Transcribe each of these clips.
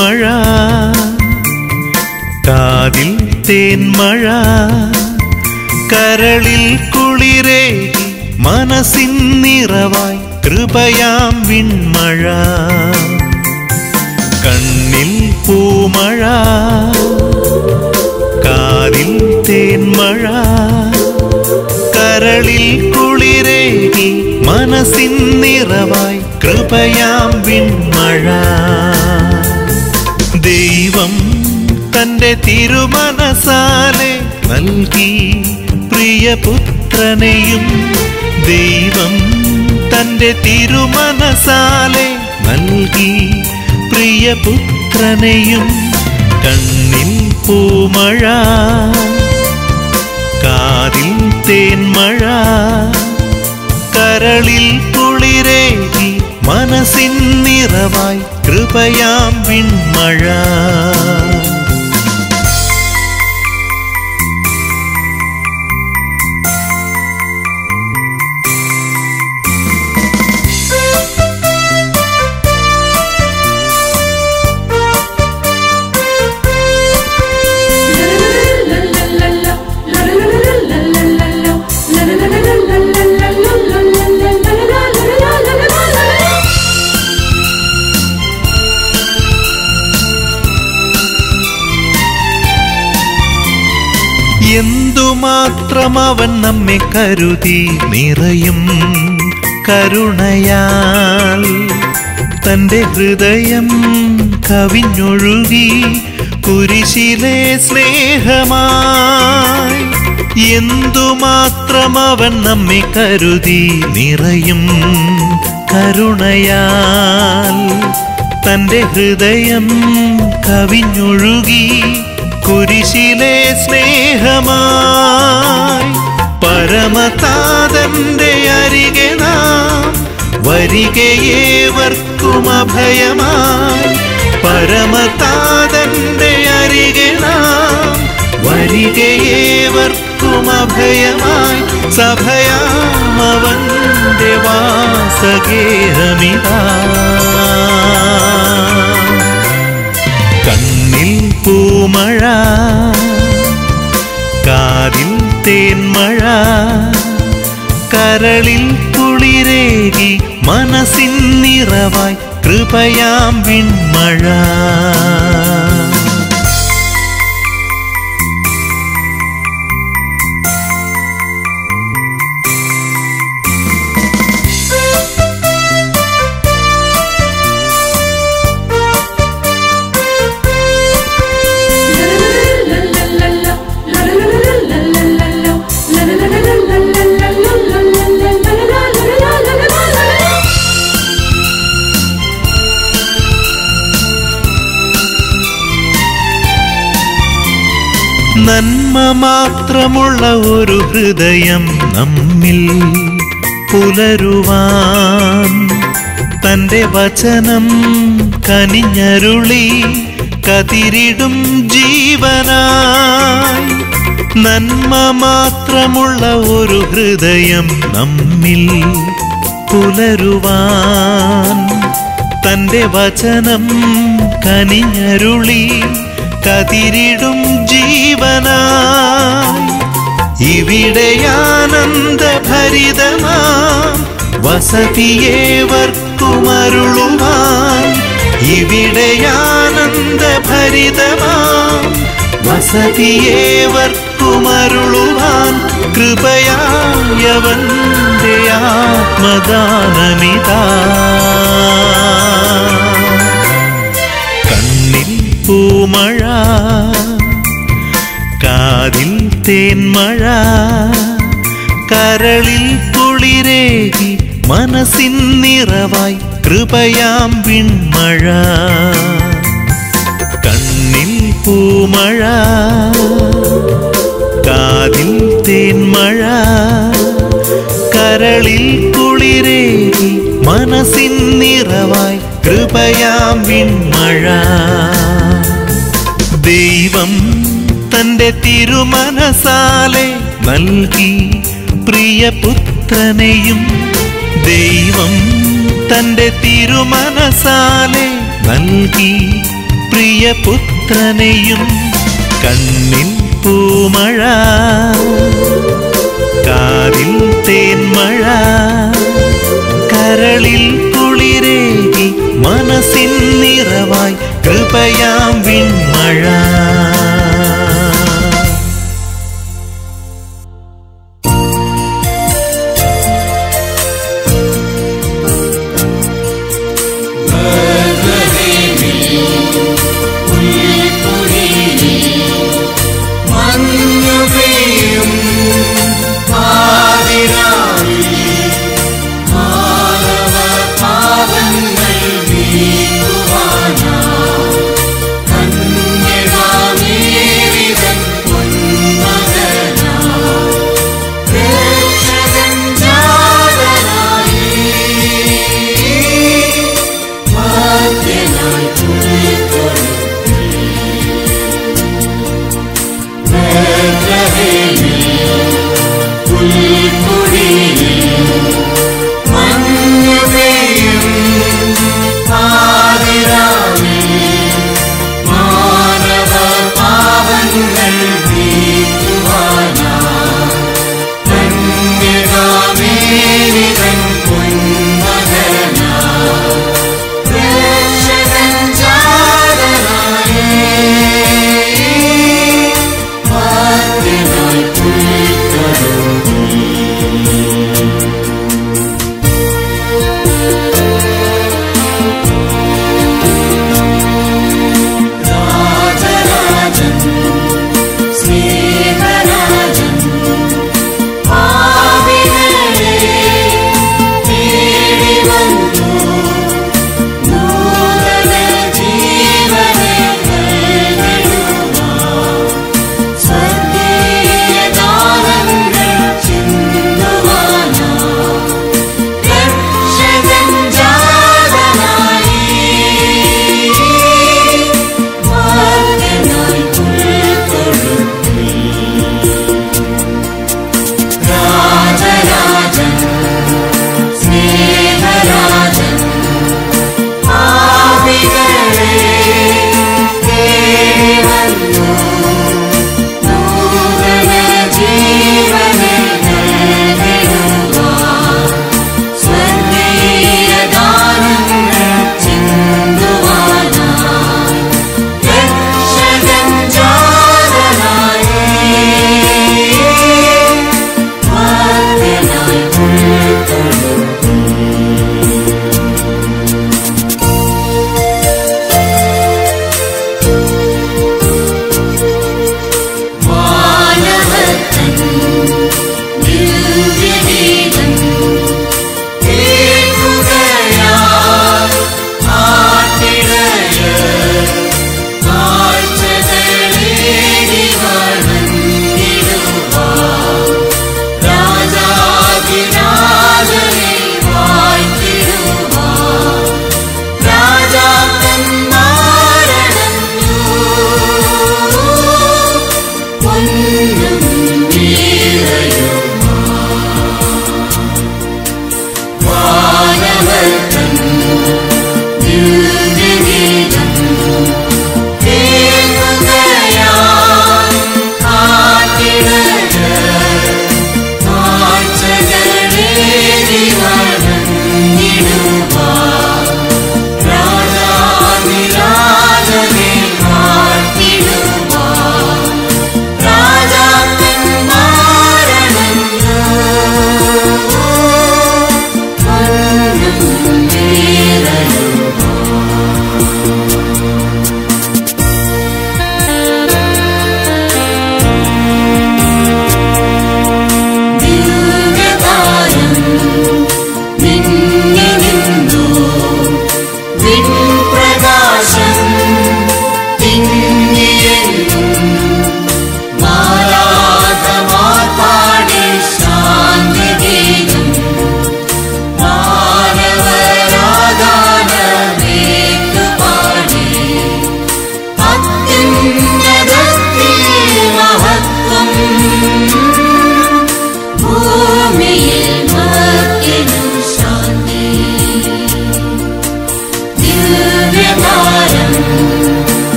പൂമഴ കാതിൽ തേന്മഴ കരളിൽ കുളിരേകി മനസ്സിൻ നിറവായി കൃപയാം വിൺമഴ കണ്ണിൽ പൂമഴ കാതിൽ തേന്മഴ കരളിൽ കുളിരേകി മനസ്സിൻ നിറവായി കൃപയാം വിൺമഴ ദൈവം തന്റെ തിരുമനസാലെ നൽകി പ്രിയപുത്രനെയും ദൈവം തന്റെ തിരുമനസാലെ നൽകി പ്രിയപുത്രനെയും കണ്ണിൽ പൂമഴ കാതിൽ തേന്മഴ കരളിൽ കുളിരേകി മനസ്സിൻ നിറവായി കൃപയാം വിൺമഴ എന്തുമാത്രം അവൻ നമ്മെ കരുതി നിറയും കരുണയാൽ തന്റെ ഹൃദയം കവിഞ്ഞൊഴുകി കുരിശിലെ സ്നേഹമായി എന്തുമാത്രം അവൻ നമ്മെ കരുതി നിറയും കരുണയാൽ തന്റെ ഹൃദയം കവിഞ്ഞൊഴുകി കുരിശിലെ സ്നേഹമായി പരമതാതന്റെ അരികെ നാം വരികയേവർക്കും അഭയമായി പരമതാതന്റെ അരികെ നാം വരികയേവർക്കും അഭയമായി സഭയാമവന്റെ വാസഗേഹമിതാ കണ്ണിൽ പൂമഴ കാതിൽ തേന്മഴ കരളിൽ കുളിരേകി മനസ്സിൻ നിറവായി കൃപയാം വിൺമഴ നന്മ മാത്രമുള്ള ഒരു ഹൃദയം നമ്മിൽ പുലരുവാൻ തന്റെ വചനം കനിഞ്ഞരുളി കതിരിടും ജീവനായി നന്മ മാത്രമുള്ള ഒരു ഹൃദയം നമ്മിൽ പുലരുവാൻ തന്റെ വചനം കനിഞ്ഞരുളി കതിരിടും ജീവനായി ഇവിടെ ആനന്ദഭരിതമാം വസതിയേവർക്കും അരുളുവാൻ ഇവിടെ ആനന്ദഭരിതമാം വസതിയേവർക്കും അരുളുവാൻ കൃപയായവന്റെ ആത്മദാനമിതാ കണ്ണിൽ പൂമഴ കാതിൽ തേന്മഴ കരളിൽ കുളിരേകി മനസ്സിൻ നിറവായി കൃപയാം വിൺമഴ കണ്ണിൽ പൂമഴ കാതിൽ തേന്മഴ കരളിൽ കുളിരേകി മനസ്സിൻ നിറവായി കൃപയാം വിൺമഴ ദൈവം തന്റെ തിരുമനസാലെ നൽകി പ്രിയപുത്രനെയും ദൈവം തന്റെ തിരുമനസാലെ നൽകി പ്രിയപുത്രനെയും കണ്ണിൽ പൂമഴ കാതിൽ തേന്മഴ കരളിൽ കുളിരേകി മനസ്സിൻ നിറവായി കൃപയാം വിൺമഴ.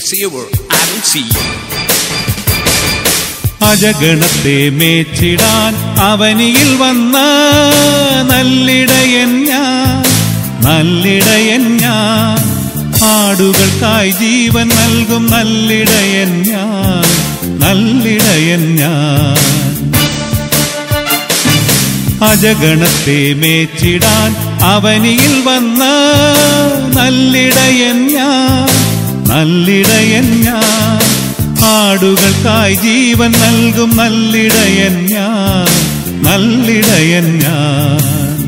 say a word, I will see you. അജഗണത്തെ മേച്ചിടാൻ അവനിയിൽ വന്ന നല്ലിടയൻ ഞാൻ, നല്ലിടയൻ ഞാൻ. ആടുകൾക്കായി ജീവൻ നൽകും നല്ലിടയൻ ഞാൻ, നല്ലിടയൻ ഞാൻ. അജഗണത്തെ മേച്ചിടാൻ അവനിയിൽ വന്ന നല്ലിടയൻ ഞാൻ, നല്ലിടയൻ ഞാൻ. ആടുകൾക്കായി ജീവൻ നൽകും നല്ലിടയൻ ഞാൻ, നല്ലിടയൻ ഞാൻ.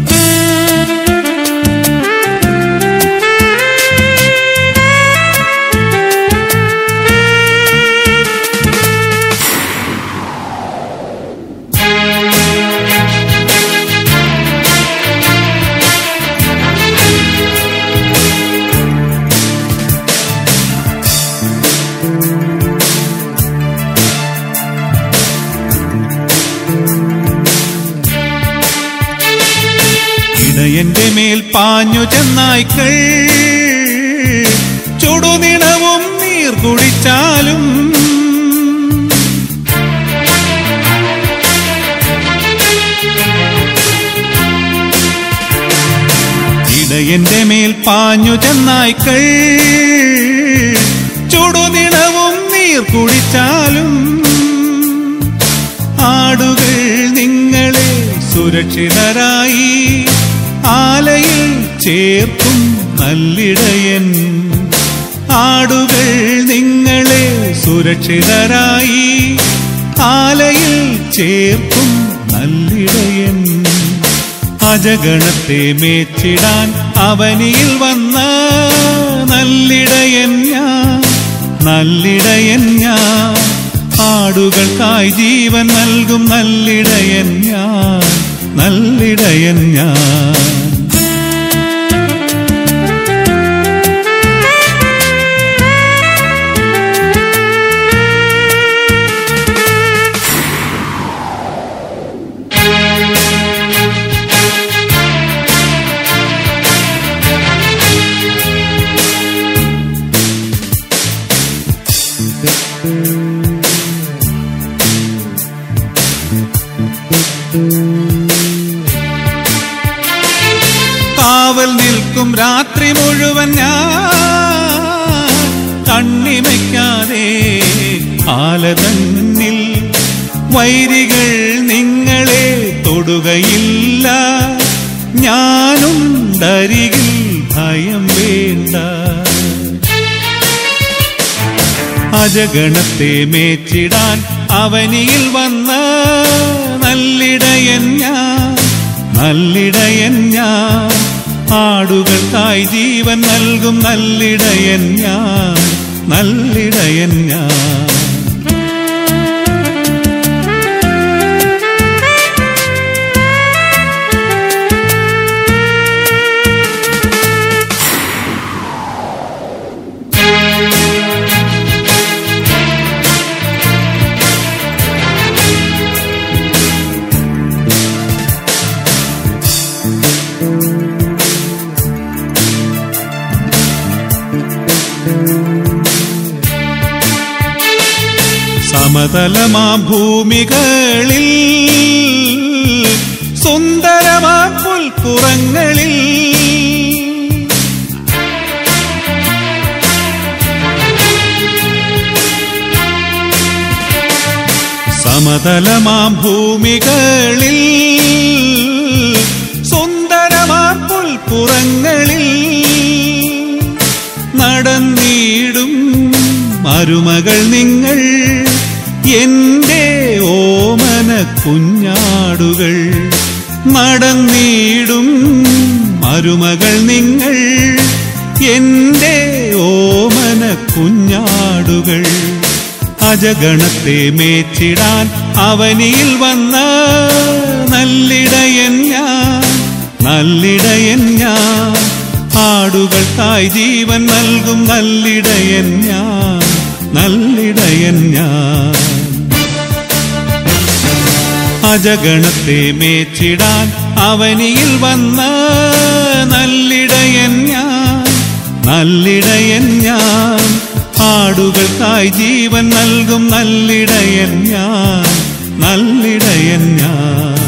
ഇടയന്റെ മേൽ പാഞ്ഞു ചെന്നായ്ക്കൾ ചുടുനിണവും നീർ കുടിച്ചാലും, ഇടയന്റെ മേൽ പാഞ്ഞു ചെന്നായ്ക്കൾ ചുടുനിണവും നീർ കുടിച്ചാലും, ആടുകൾ നിങ്ങളെ സുരക്ഷിതരായി ആലയിൽ ചേർക്കും നല്ലിടയൻ. ആടുകൾ നിങ്ങളെ സുരക്ഷിതരായി ആലയിൽ ചേർക്കും നല്ലിടയൻ. അജഗണത്തെ മേച്ചിടാൻ അവനിയിൽ വന്ന നല്ലിടയൻ ഞാൻ, നല്ലിടയൻ ഞാൻ. ആടുകൾക്കായി ജീവൻ നൽകും നല്ലിടയൻ ഞാൻ, നല്ലിടയൻ ഞാൻ. കാവൽ നിൽക്കും രാത്രി മുഴുവൻ ഞാൻ, കണ്ണിമയ്ക്കാതെ ആലതന്നിൽ. വൈരികൾ നിങ്ങളെ തൊടുകയില്ല, ഞാനുണ്ടരികിൽ ഭയം വേണ്ട. അജഗണത്തെ മേച്ചിടാൻ അവനിയിൽ വന്ന നല്ലിടയൻ ഞാൻ, നല്ലിടയൻ ഞാൻ. ആടുകൾക്കായി ജീവൻ നൽകും നല്ലിടയൻ ഞാൻ, നല്ലിടയൻ ഞാൻ. സമതലമാ ഭൂമികളിൽ സുന്ദരമാ പുൽപ്പുറങ്ങളിൽ സമതലമാ ഭൂമികളിൽ സുന്ദരമാ പുൽപ്പുറങ്ങളിൽ നടന്നിടും മരുമകൾ നിങ്ങൾ, എന്റെ ഓമന കുഞ്ഞാടുകൾ. നടന്നിടും മരുമകൾ നിങ്ങൾ, എന്റെ ഓമന കുഞ്ഞാടുകൾ. അജഗണത്തെ മേച്ചിടാൻ അവനിയിൽ വന്ന നല്ലിടയൻ ഞാൻ, നല്ലിടയൻ ഞാൻ. ആടുകൾക്കായി ജീവൻ നൽകും നല്ലിടയൻ ഞാൻ, നല്ലിടയൻ ഞാൻ. അജഗണത്തെ മേച്ചിടാൻ അവനിയിൽ വന്ന നല്ലിടയൻ ഞാൻ, നല്ലിടയൻ ഞാൻ. ആടുകൾക്കായി ജീവൻ നൽകും നല്ലിടയൻ ഞാൻ, നല്ലിടയൻ ഞാൻ.